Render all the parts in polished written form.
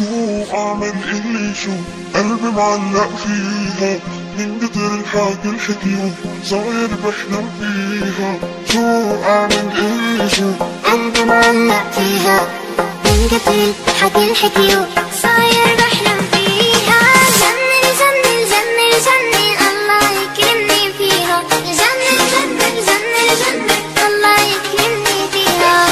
شو اعمل اللي شو قلبي معلق فيها من كتر الحكي الحكيو صاير بحلم فيها. شو اعمل اللي شو قلبي معلق فيها من كتر الحكي الحكيو صاير بحلم فيها. جنن جنن جنن جنن الله يكرمني فيها. جنن جنن جنن جنن الله يكرمني فيها.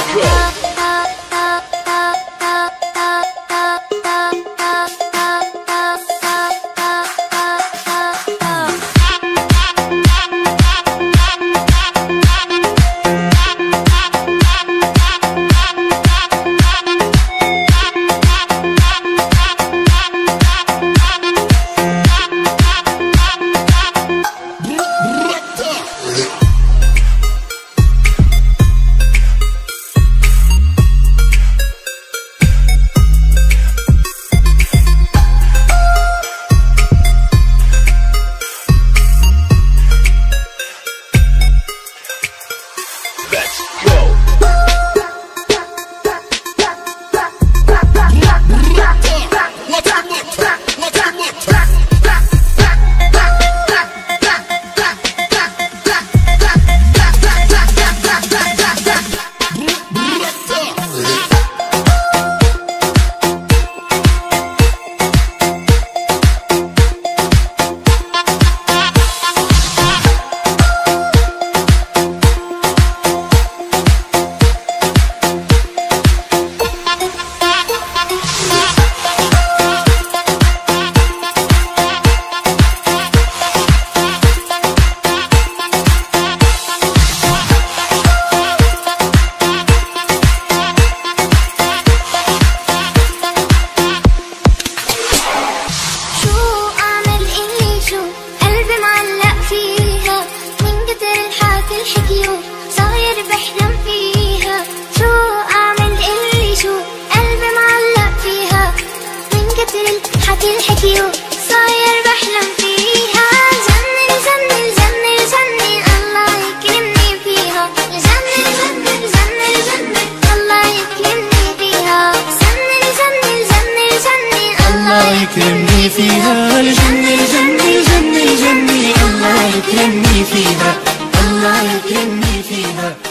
الحكيو صاير بحلم فيها. جنن جنن جنن جنن الله يكرمني فيها. جنن جنن جنن جنن الله يكرمني فيها. جنن جنن جنن جنن الله يكرمني فيها. جنن جنن جنن جنن الله يكرمني فيها. الله يكرمني فيها.